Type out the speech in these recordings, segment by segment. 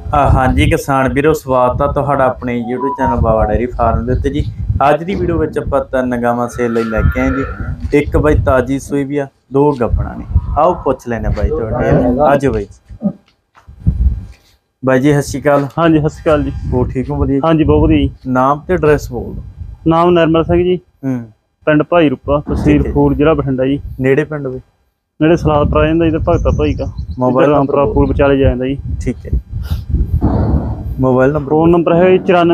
हाँ जी किसान वीरो स्वागत है तुहाडा अपने YouTube channel Baba dairy farm ਦੇ ਉੱਤੇ जी। ਅੱਜ ਦੀ ਵੀਡੀਓ ਵਿੱਚ ਆਪਾਂ ਤਿੰਨ ਗਾਵਾਂ ਸੇਲ ਲਈ ਲੈ ਕੇ ਆਏ ਜੀ। ਇੱਕ ਬਾਈ ਤਾਜੀ ਸੂਈ ਵੀ ਆ, ਦੋ ਗੱਬਣਾ ਨੇ। ਆਓ ਪੁੱਛ ਲੈਣੇ ਬਾਈ ਤੁਹਾਡੇ ਅੱਜ ਬਾਈ ਬਾਈ जी सत श्री अकाल। हाँ जी सत श्री अकाल जी। हो ठीक हो? ਵਧੀਆ हाँ जी बहुत ਵਧੀਆ। नाम ਤੇ ਐਡਰੈਸ ਬੋਲ ਦਿਓ। नाम निर्मल ਸਿੰਘ ਜੀ, ਪਿੰਡ ਭਾਈ ਰੂਪਾ, ਤਹਿਸੀਲ ਫੂਲ, ਜ਼ਿਲ੍ਹਾ ਬਠਿੰਡਾ ਜੀ। ਨੇੜੇ ਪਿੰਡ ਬਈ ਨੇੜੇ ਸਲਾਦ ਪਾ ਜਾਂਦਾ ਜੀ ਤੇ ਭਗਤਾ ਭਾਈ ਦਾ मोबाइल नंबर ਫੂਲ ਵਿਚਾਲੇ ਜਾ ਜਾਂਦਾ ਜੀ। ठीक है। मोबाइल नंबर ਫੋਨ ਨੰਬਰ ਹੈ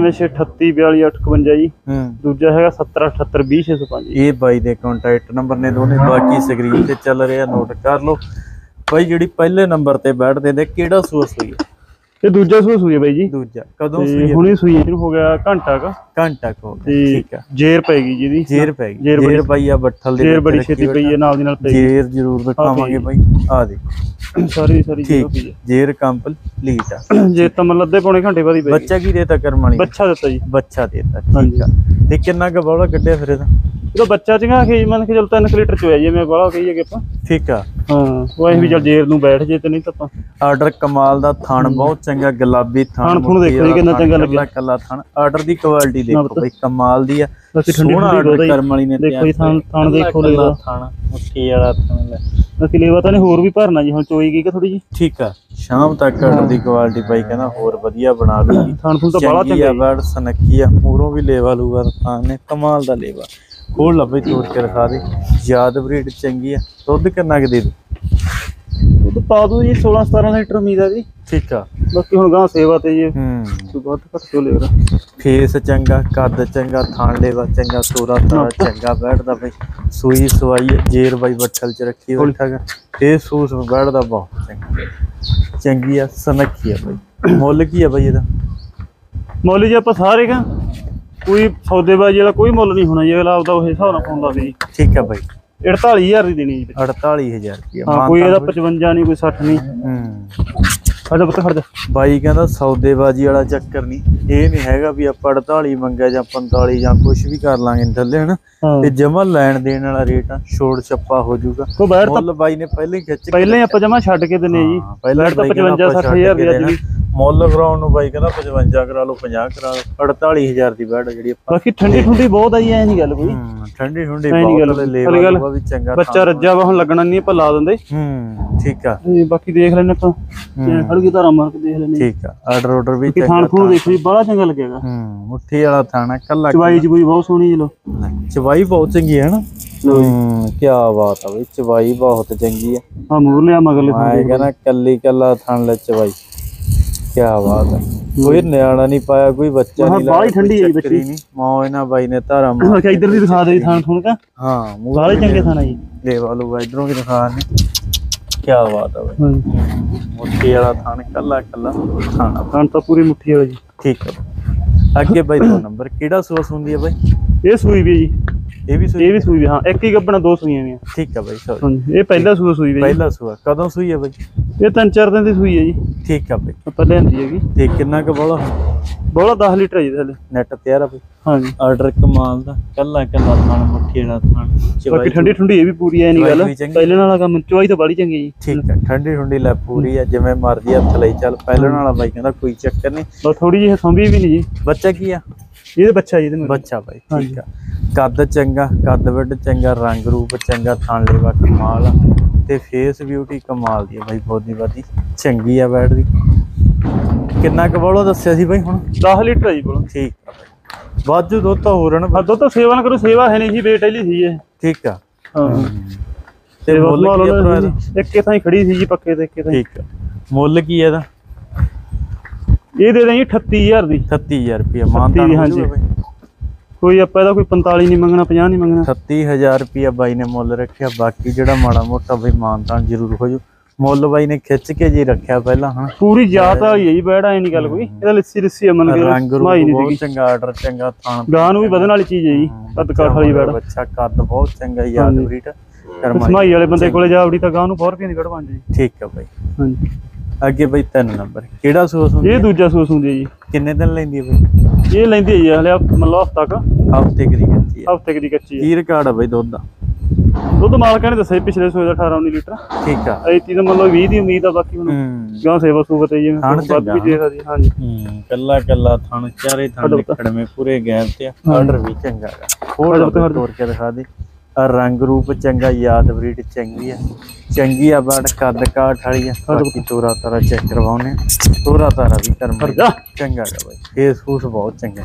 9468382852 ਜੀ। ਦੂਜਾ ਹੈਗਾ 7078200605 ਇਹ ਬਾਈ ਦੇ ਕੰਟੈਕਟ ਨੰਬਰ ਨੇ ਦੋਨੇ, ਬਾਕੀ ਸਕਰੀਨ ਤੇ ਚੱਲ ਰਿਹਾ ਨੋਟ ਕਰ ਲਓ। ਬਾਈ ਜਿਹੜੀ ਪਹਿਲੇ ਨੰਬਰ ਤੇ ਬੈਠਦੇ ਨੇ ਕਿਹੜਾ ਸੋਰਸ ਹੋਈ ਹੈ? ਇਹ ਦੂਜਾ ਸੂਈ ਹੈ ਬਾਈ ਜੀ। ਦੂਜਾ ਕਦੋਂ ਸੂਈ ਹੈ? ਹੁਣੀ ਸੂਈ ਇਹਨੂੰ ਹੋ ਗਿਆ ਘੰਟਾ ਕਾ ਹੋ ਗਿਆ। ਠੀਕ ਹੈ। ਜੇਰ ਪੈਗੀ ਜਿਹਦੀ, ਜੇਰ ਪੈ ਗਈ। ਜੇਰ ਪਈ ਆ ਬੱਠਲ ਦੇ ਜੇਰ ਬੜੀ ਛੇਤੀ ਪਈ ਹੈ, ਨਾਲ ਦੀ ਨਾਲ ਪਈ ਜੇਰ ਜ਼ਰੂਰ ਦਿਖਾਵਾਂਗੇ ਬਾਈ। ਆ ਦੇ ਸਾਰੀ ਠੀਕ ਜੇਰ ਕੰਪਲੀਟ ਆ। ਜੇ ਤਾਂ ਮਤਲਬ ਅੱਧੇ ਪੌਣੇ ਘੰਟੇ ਬਾਅਦ ਹੀ ਪਈ। ਬੱਚਾ ਕੀ ਦੇਤਾ ਕਰਮ ਵਾਲੀ? ਬੱਚਾ ਦਿੱਤਾ ਜੀ। ਬੱਚਾ ਦੇਤਾ ਠੀਕ ਆ। ਤੇ ਕਿੰਨਾ ਕ ਬੌਲਾ ਕੱਢਿਆ ਫਿਰ ਇਹਦਾ? ਇਹਦਾ ਬੱਚਾ ਚੰਗਾ ਖੇਜ ਮੰਨ ਕੇ ਚਲ 3 ਲੀਟਰ ਚ ਹੋਇਆ ਜੀ। ਮੈਂ ਬਾਹਲਾ ਕਹੀਏ ਕਿ ਆਪਾਂ ਠੀਕ ਆ। ਹਾਂ ਉਹ ਇਹ ਵੀ ਚੱਲ ਜੇਰ ਨੂੰ ਬੈਠ ਜੇ ਤੇ ਨਹੀਂ ਤਾਂ ਆਪਾਂ ਆਰਡਰ ਕਮਾਲ ਦਾ। ਥਣ ਬਹੁਤ ਚੰਗਾ, ਗੁਲਾਬੀ ਥਣ ਦੇਖੋ ਜੀ ਕਿੰਨਾ ਚੰਗਾ ਲੱਗਿਆ। ਕੱਲਾ ਥਣ ਆਰਡਰ ਦੀ ਕੁਆਲਿਟੀ ਦੇਖੋ ਬਈ ਕਮਾਲ ਦੀ ਆ। ਸੋਹਣਾ ਆਰਡਰ ਕਰਮ ਵਾਲੀ ਨੇ ਦੇਖੋ ਜੀ ਥਣ ਦੇਖੋ ਲੇਵਾ ਥਣ ਮੁੱਠੀ ਵਾਲਾ ਥਣ ਲੈ। ਬਾਕੀ ਲੇਵਾ ਤਾਂ ਨੇ ਹੋਰ ਵੀ ਭਰਨਾ ਜੀ, ਹੁਣ ਚੋਈ ਗਈ ਕਿ ਥੋੜੀ ਜੀ। ਠੀਕ ਆ। ਸ਼ਾਮ ਤੱਕ ਆਰਡਰ ਦੀ ਕੁਆਲਿਟੀ ਬਾਈ ਕਹਿੰਦਾ ਹੋਰ ਵਧੀਆ ਬਣਾ ਲੂਗੀ। ਥਣ ਥਣ ਤਾਂ ਬੜਾ ਚੰਗਾ ਬੜ ਸਨੱਖੀ ਆ, ਮੂਰੋਂ ਵੀ ਲੇਵਾ ਲੂਗਾ ਥਣ ਨੇ ਕਮਾਲ ਦਾ ਲੇਵਾ। ਖੋਲ ਲਾ ਬਈ ਤੋੜ ਕੇ ਰਖਾ ਦੇ। ਯਾਦ ਬਰੀਡ ਚੰਗੀ ਆ। ਦੁੱਧ ਕਿੰਨਾ ਕੁ ਦੇ ਦੂ? ਦੁੱਧ ਪਾ ਦੂ ਜੀ 16-17 ਲੀਟਰ ਉਮੀਦ ਆ ਜੀ। ਠੀਕ ਆ। ਬਾਕੀ ਹੁਣ ਗਾਂ ਸੇਵਾ ਤੇ ਜੀ ਵੱਧ ਘੱਟ ਚੋ ਲੇਗਾ। ਫੇਸ ਚੰਗਾ, ਕੱਦ ਚੰਗਾ, ਥਣ ਲੇਵਾ ਚੰਗਾ, ਤੋਰਾ ਤਾਰਾ ਚੰਗਾ ਬੈਠਦਾ ਬਈ। ਸੂਈ ਸਵਾਈ ਜੇਰ ਬਾਈ ਬੱਠਲ ਚ ਰੱਖੀ ਬੈਠਾਗਾ। ਫੇਸ ਸੂਸ ਬੈਠਦਾ ਬਹੁਤ ਚੰਗਾ, ਚੰਗੀ ਆ, ਸਨੱਖੀ ਆ ਬਈ। ਮੁੱਲ ਕੀ ਆ ਬਈ ਇਹਦਾ? ਮੁੱਲ ਜੀ ਆਪਾਂ ਸਾਰੇ ਕਾ ਕੋਈ ਸੌਦੇਬਾਜ਼ੀ ਵਾਲਾ ਕੋਈ ਮੁੱਲ ਨਹੀਂ ਹੋਣਾ ਜੀ। ਅਗਲਾ ਆਪਦਾ ਉਹ ਹਿਸਾਬ ਨਾਲ ਪਾਉਂਦਾ ਵੀ। ਠੀਕ ਆ ਬਾਈ। 48,000 ਦੀ ਦੇਣੀ ਜੀ। 48,000 ਰੁਪਇਆ। ਕੋਈ ਇਹਦਾ 55 ਨਹੀਂ, ਕੋਈ 60 ਨਹੀਂ। ਸਾਡਾ ਪੁੱਤ ਖੜ ਜਾ ਬਾਈ ਕਹਿੰਦਾ ਸੌਦੇਬਾਜ਼ੀ ਵਾਲਾ ਚੱਕਰ ਨਹੀਂ। ਇਹ ਨਹੀਂ ਹੈਗਾ ਵੀ ਆਪਾਂ 48 ਮੰਗਿਆ ਜਾਂ 45 ਜਾਂ ਕੁਛ ਵੀ ਕਰ ਲਾਂਗੇ ਥੱਲੇ ਹਨਾ। ਤੇ ਜਮਾ ਲੈਣ ਦੇਣ ਵਾਲਾ ਰੇਟ ਆ, ਛੋੜ ਛੱਪਾ ਹੋ ਜਾਊਗਾ। ਮੁੱਲ ਬਾਈ ਨੇ ਪਹਿਲਾਂ ਹੀ ਖਿੱਚ ਪਹਿਲਾਂ ਹੀ ਆਪਾਂ ਜਮਾ ਛੱਡ ਕੇ ਦਿੰਨੇ ਜੀ। ਪਹਿਲਾਂ ਤਾਂ 55-60,000 ਦੀ ਅੱਜ ਵੀ ਮੁੱਲ ਕਰਾਉਣ ਨੂੰ ਬਾਈ ਕਹਿੰਦਾ 55 ਕਰਾ ਲਓ, 50 ਕਰਾ ਲਓ। 48,000 ਦੀ ਬੈਡ ਜਿਹੜੀ ਆਪਾਂ। ਬਾਕੀ ਠੰਡੀ ਠੁੰਡੀ ਬਹੁਤ ਆਈ, ਐ ਨਹੀਂ ਗੱਲ ਕੋਈ। ਠੰਡੀ ਠੁੰਡੀ ਬਹੁਤ ਲੇਵਾ ਵੀ ਚੰਗਾ। ਬੱਚਾ ਰੱਜਾ ਵਾ, ਹੁਣ ਲੱਗਣਾ ਨਹੀਂ, ਆਪਾਂ ਲਾ ਦਿੰਦੇ। ਠੀਕ ਆ। ਬਾਕੀ ਦੇਖ ਲੈਣੇ ਆਪਾਂ, ਖੜ ਕੇ ਧਾਰਾ ਮਾਰ ਕੇ ਦੇਖ ਲੈਣੇ। ਠੀਕ ਆ। ਆਰਡਰ ਵੀ ਥਾਣ ਥੂਣ ਦੇਖੋ ਜੀ, ਬੜਾ ਚੰਗਾ ਲੱਗੇਗਾ। ਮੁੱਠੀ ਵਾਲਾ ਥਾਣਾ ਕੱਲਾ। ਚਵਾਈ ਚਬੂਈ ਬਹੁਤ ਸੋਹਣੀ ਜੀ। ਲੋ ਚਵਾਈ ਬਹੁਤ ਚੰਗੀ ਹੈ ਨਾ। ਕੀ ਬਾਤ ਆ ਬਈ, ਚਵਾਈ ਬਹੁਤ ਚੰਗੀ ਆ। ਆ ਮੂਰ ਲਿਆ ਮਗਰਲੇ ਮੈਂ ਕਹਿੰਦਾ ਕੱਲੀ ਕੱਲਾ ਥਣ ਲੈ ਚਵਾਈ। ਕੀ ਬਾਤ ਆ। ਕੋਈ ਨਿਆਣਾ ਨਹੀਂ ਪਾਇਆ, ਕੋਈ ਬੱਚਾ ਨਹੀਂ। ਬਾਹਲੀ ਠੰਡੀ ਹੈ ਬੱਚੀ ਨਹੀਂ। ਮੌ ਇਹਨਾਂ ਬਾਈ ਨੇ ਧਾਰਾ ਮਾਰ ਕੇ ਇੱਧਰ ਦੀ ਦਿਖਾ ਦੇ ਥਾਣ ਥੂਣ ਕਾ। ਹਾਂ ਬਾਹਲੇ ਚੰਗੇ ਥਾਣਾ ਜੀ। ਲੇਵਾ ਲੂਗਾ ਇਧਰੋਂ ਵੀ ਦਿਖਾ ਨੇ। ਕੀ ਬਾਤ ਆ ਬਈ। ਮੁੱਠੀ ਵਾਲਾ ਥਣ ਕੱਲਾ ਕੱਲਾ ਥਾਣਾ। ਥਣ ਤਾਂ ਪੂਰੀ ਮੁੱਠੀ ਵਾਲਾ ਜੀ। ਠੀਕ ਆ। ਅੱਗੇ ਬਾਈ ਦੋ ਨੰਬਰ ਕਿਹੜਾ ਸੂਸ ਹੁੰਦੀ ਹੈ ਬਾਈ? ਇਹ ਸੂਈ ਵੀ ਜੀ। ਇਹ ਵੀ ਸੂਈ ਵੀ ਹਾਂ। ਇੱਕ ਹੀ ਗੱਬਣਾ, ਦੋ ਸੂਈਆਂ ਵੀ। ਠੀਕ ਆ ਬਾਈ। ਹਾਂਜੀ ਇਹ ਪਹਿਲਾ ਸੂਈ ਵੀ। ਪਹਿਲਾ ਸੂਆ ਕਦੋਂ ਸੂਈ ਹੈ ਬਾਈ? ਇਹ 3-4 ਦਿਨ ਦੀ ਸੂਈ ਹੈ ਜੀ। ਠੀਕ ਆ ਬਾਈ। ਆਪਾਂ ਲਿਆਂਦੀ ਹੈਗੀ। ਤੇ ਕਿੰਨਾ ਕੁ ਬੋਲਾ? ਬੋਲਾ 10 ਲੀਟਰ ਜੀ ਥੱਲੇ। ਨੈਟ ਤਿਆਰ ਆ ਬਾਈ। ਹਾਂਜੀ ਆਰਡਰ ਕਮਾਲ ਦਾ, ਕੱਲਾ ਕੱਲਾ ਥਣ ਮੁੱਠੀ ਵਾਲਾ ਥਣ। ਬਾਕੀ ਠੰਡੀ ਠੰਡੀ ਇਹ ਵੀ ਪੂਰੀ ਐ ਨਹੀਂ ਗੱਲ। ਪਹਿਲੇ ਨਾਲਾ ਕੰਮ ਚਵਾਈ ਤਾਂ ਬੜੀ ਚੰਗੀ ਜੀ। ਠੀਕ ਆ। ਠੰਡੀ ਠੰਡੀ ਲੈ ਪੂਰੀ ਆ, ਜਿਵੇਂ ਮਰਜ਼ੀ ਹੱਥ ਲਈ ਚੱਲ। ਪਹਿਲੇ ਨਾਲਾ ਬਾਈ ਕਹਿੰਦਾ ਕੋਈ ਚੱਕਰ ਨਹੀਂ। ਬਸ ਥੋੜੀ ਜਿਹੀ ਸੰਭੀ ਵੀ ਨਹੀਂ ਜੀ। ਬੱਚਾ ਕੀ ਆ? ਇਹਦੇ ਬੱਚਾ ਜੀ। ਇਹਦੇ ਬੱਚਾ ਬਾਈ। ਠੀਕ ਆ। ਕੱਦ ਚੰਗਾ, ਕੱਦ ਵੱਡ ਚੰਗਾ, ਰੰਗ ਰੂਪ ਚੰਗਾ, ਥਣ ਲੇਵਾ ਕਮਾਲ ਆ। ਤੇ ਫੇਸ ਬਿਊਟੀ ਕਮਾਲ ਦੀ ਆ ਬਾਈ। ਬੋਦੀ ਬਾਦੀ ਚੰਗੀ ਆ ਬੈਠ ਦੀ। ਕਿੰਨਾ ਕੁ ਬੋਲੋ ਦੱਸਿਆ ਸੀ ਬਾਈ? ਹੁਣ 10 ਲੀਟਰ ਜੀ ਬੋਲੋ। ਠੀਕ ਆ ਬਾਈ। ਵਾਜੂ ਦੁੱਧ ਤਾਂ ਹੋਰ ਨਾ। ਦੁੱਧ ਤਾਂ ਸੇਵਾ ਨਾ ਕਰੋ, ਸੇਵਾ ਹੈ ਨਹੀਂ ਜੀ, ਬੇਟੈਲੀ ਸੀ ਇਹ। ਠੀਕ ਆ। ਹਾਂ ਤੇ ਮੁੱਲ ਇੱਕੇ ਥਾਂ ਖੜੀ ਸੀ ਜੀ ਪੱਕੇ ਤੇ। ਠੀਕ ਆ। ਮੁੱਲ ਕੀ ਹੈ ਇਹਦਾ? ਇਹ ਦੇ ਦੇਂ 38,000 ਦੀ। 38,000 ਰੁਪਇਆ ਮਾਨਤਾ। ਹਾਂਜੀ ਕੋਈ ਆਪਾਂ ਇਹਦਾ ਕੋਈ 45 ਨਹੀਂ ਮੰਗਣਾ, 50 ਨਹੀਂ ਮੰਗਣਾ। 38,000 ਰੁਪਇਆ ਬਾਈ ਨੇ ਮੁੱਲ ਰੱਖਿਆ। ਬਾਕੀ ਜਿਹੜਾ ਮਾੜਾ ਮੋਟਾ ਬਈ ਮਾਨਤਾ ਜ਼ਰੂਰ ਹੋ ਜੂ। ਮੁੱਲ ਬਾਈ ਨੇ ਖਿੱਚ ਕੇ ਜੀ ਰੱਖਿਆ ਪਹਿਲਾਂ। ਹਾਂ ਪੂਰੀ ਜਾਤ ਵਾਲੀ ਹੈ ਜੀ ਬੈੜ, ਐ ਨਹੀਂ ਗੱਲ ਕੋਈ। ਇਹਦਾ ਲੱਸੀ ਮੰਨ ਕੇ ਰੰਗ ਬਹੁਤ ਚੰਗਾ, ਆਰਡਰ ਚੰਗਾ, ਥਾਣ ਗਾਂ ਨੂੰ ਵੀ ਵਧਣ ਵਾਲੀ ਚੀਜ਼ ਹੈ ਜੀ। ਕੱਦ ਕਾਠ ਵਾਲੀ ਬੈੜ। ਬੱਚਾ ਕੱਦ ਬਹੁਤ ਚੰਗਾ। ਯਾਦ ਬਰੀਡ ਸਮਾਈ ਵਾਲੇ ਬੰਦੇ ਕੋਲੇ ਜਾਵੜੀ ਤਾਂ ਗਾਂ ਨੂੰ 4 ਰੁਪਏ ਦੀ ਕੱਢ ਬਣ ਜੀ। ਠੀਕ ਆ ਬਾਈ। ਹਾਂਜੀ ਅੱਗੇ ਬਾਈ 3 ਨੰਬਰ ਕਿਹੜਾ ਸੂਸ ਹੁੰਦਾ? ਇਹ ਦੂਜਾ ਸੂਸ ਹੁੰਦੀ ਹੈ ਜੀ। ਕਿੰਨੇ ਦਿਨ ਲੈਂਦੀ ਹੈ ਬਾਈ? ਇਹ ਲੈਂਦੀ ਹੈ ਜੀ ਹਲੇ ਮਤਲਬ ਹਫ਼ਤਾ ਕ। ਹਫ਼ਤੇ ਦੀ ਕੱਚੀ ਹੈ। ਹਫ਼ਤੇ ਦੀ ਕੱਚੀ ਹੈ। ਕੀ ਰਿਕਾਰਡ ਆ ਬਾਈ ਦੁੱਧ ਦਾ? ਦੁੱਧ ਮਾਲਕਾਂ ਨੇ ਦੱਸਿਆ ਪਿਛਲੇ ਸੂਏ ਦਾ 18-19 ਲੀਟਰ। ਠੀਕ ਆ। ਐਤੀ ਤਾਂ ਮਤਲਬ 20 ਦੀ ਉਮੀਦ ਆ, ਬਾਕੀ ਹੁਣ ਗਾਂ ਸੇਵਾ ਸੂਵਾ ਤੇ ਜਿਵੇਂ ਵੱਧ ਵੀ ਦੇ ਸਕਦੀ। ਹਾਂਜੀ ਕੱਲਾ ਕੱਲਾ ਥਣ, ਚਾਰੇ ਥਣ ਨਿਕੜਵੇਂ ਪੂਰੇ ਗੈਪ ਤੇ ਆਰਡਰ ਵੀ ਚੰਗਾ ਹੈਗਾ। ਹੋਰ ਤੋੜ ਕੇ ਦਿਖਾ ਦੇ। ਰੰਗ ਰੂਪ ਚੰਗਾ, ਯਾਦ ਬਰੀਡ ਚੰਗੀ ਆ ਬੜ ਕੱਦ ਕਾਠ ਵਾਲੀ ਆ। ਬਾਕੀ ਤੋਰਾ ਤਾਰਾ ਚੈੱਕ ਕਰਵਾਉਣੇ, ਤੋਰਾ ਤਾਰਾ ਵੀ ਕਰਮ ਚੰਗਾ ਹੈਗਾ ਬਾਈ। ਫੇਸ ਫੂਸ ਬਹੁਤ ਚੰਗਾ,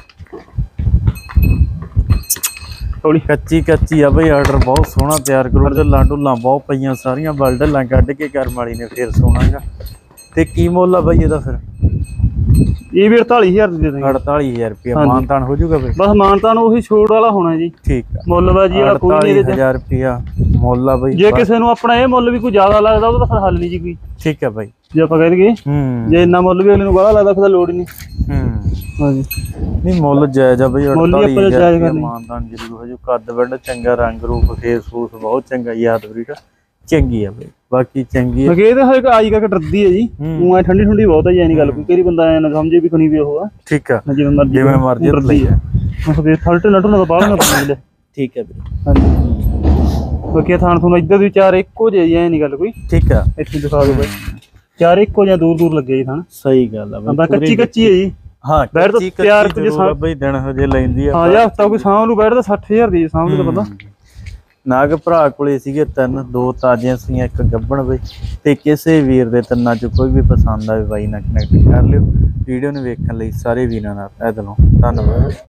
ਕੱਚੀ ਆ ਬਈ। ਆਰਡਰ ਬਹੁਤ ਸੋਹਣਾ ਤਿਆਰ ਕਰੂ ਤੇ ਲਾਂਡੂਲਾਂ ਬਹੁਤ ਪਈਆਂ ਸਾਰੀਆਂ, ਬਲਡਲਾਂ ਕੱਢ ਕੇ ਕਰਮ ਵਾਲੀ ਨੇ ਫੇਰ ਸੋਹਣਾਗਾ। ਤੇ ਕੀ ਮੁੱਲ ਆ ਬਈ ਇਹਦਾ ਫਿਰ? ਇਹ ਵੀ 48000 ਦੇ ਦੇਣਗੇ। 48000 ਰੁਪਏ ਮਾਨਤਾਨ ਹੋ ਜਾਊਗਾ ਬਈ? ਬਸ ਮਾਨਤਾਨ ਉਹੀ ਛੋੜ ਵਾਲਾ ਹੋਣਾ ਜੀ। ਠੀਕ ਆ। ਮੁੱਲ ਬਾਜੀ ਵਾਲਾ ਕੋਈ ਨਹੀਂ। 48000 ਰੁਪਿਆ ਮੁੱਲ ਆ ਬਈ। ਜੇ ਕਿਸੇ ਨੂੰ ਆਪਣਾ ਇਹ ਮੁੱਲ ਵੀ ਕੋਈ ਜ਼ਿਆਦਾ ਲੱਗਦਾ ਉਹਦਾ ਫਿਰ ਹੱਲ ਨਹੀਂ ਜੀ ਕੋਈ। ਠੀਕ ਆ ਬਾਈ। ਜੇ ਆਪਾਂ ਕਹਿ ਦਈਏ ਜੇ ਇੰਨਾ ਮੁੱਲ ਵੀ ਅਗਲੇ ਨੂੰ ਬਾਹਲਾ ਲੱਗਦਾ ਫਿਰ ਤਾਂ ਲੋੜ ਹੀ ਨਹੀਂ। ਹਾਂਜੀ ਨਹੀਂ ਮੁੱਲ ਜਾਇਜ਼ ਆ ਬਈ। 48000 ਮਾਨਤਾਨ ਜ਼ਰੂਰ ਹੋ ਜਾਊ। ਕੱਦ ਵੱਡ ਚੰਗਾ, ਰੰਗ ਰੂਪ ਫੇਸ ਫੂਸ ਬਹੁਤ ਚੰਗਾ, ਯਾਦ ਬਰੀਡ ਚੰਗੀ ਆ ਬਈ। ਬਾਕੀ ਚੰਗੀ ਆ। ਇਹ ਤਾਂ ਹਜੇ ਆਈ ਕਰਕੇ ਡਰਦੀ ਹੈ ਜੀ। ਉਹ ਐ ਠੰਡੀ ਠੰਡੀ ਬਹੁਤ ਹੈ ਜੀ। ਐ ਨਹੀਂ ਗੱਲ ਕੋਈ, ਕਈ ਬੰਦਾ ਐ ਨਾ ਸਮਝੇ ਵੀ ਖਣੀ ਵੀ ਉਹ ਆ। ਠੀਕ ਆ। ਜਿਵੇਂ ਮਰਜ਼ੀ ਡਰਦੀ ਆ। ਫਿਰ ਥਲਟੇ ਨਟੂ ਨਾ ਬਾਹਰ ਨਾ ਪਾਉਂਦੇ। ਠੀਕ ਆ ਵੀਰੇ। ਹਾਂਜੀ ਬਾਕੀ ਥਾਣ ਤੁਹਾਨੂੰ ਇੱਧਰ ਵੀ ਚਾਰ ਇੱਕੋ ਜਿਹੇ ਐ ਨਹੀਂ ਗੱਲ ਕੋਈ। ਠੀਕ ਆ। ਇੱਥੇ ਦਿਖਾ ਦਿਓ ਬਾਈ, ਚਾਰ ਇੱਕੋ ਜਿਹਾ ਦੂਰ ਲੱਗੇ ਜੀ ਥਾਣ। ਸਹੀ ਗੱਲ ਆ ਬਈ। ਕੱਚੀ ਹੈ ਜੀ। ਹਾਂ ਬੈਠ ਤਾਂ ਤਿਆਰ ਕੁਝ ਬਈ ਦਿਨ ਹਜੇ ਲੈਂਦੀ ਆ। ਹਾਂ ਯਾਰ ਹਫਤਾ ਕੋਈ ਸਾਂਭ ਨੂੰ ਬੈਠਦਾ 60000 ਦੀ ਸਾਂਭ ਨੂੰ ਪਤਾ। ਨਾਗ ਭਰਾ ਕੋਲੇ ਸੀਗੇ 3, 2 ਤਾਜ਼ੀਆਂ ਸੀਆਂ, 1 ਗੱਭਣ ਬਈ। ਤੇ ਕਿਸੇ ਵੀਰ ਦੇ ਤਿੰਨਾਂ ਚੋਂ ਕੋਈ ਵੀ ਪਸੰਦ ਆਵੇ ਬਾਈ ਨਾਲ ਕਨੈਕਟ ਕਰ ਲਿਓ। ਵੀਡੀਓ ਨੂੰ ਵੇਖਣ ਲਈ ਸਾਰੇ ਵੀਰਾਂ ਦਾ ਤਹਿ ਦਿਲੋਂ ਧੰਨਵਾਦ।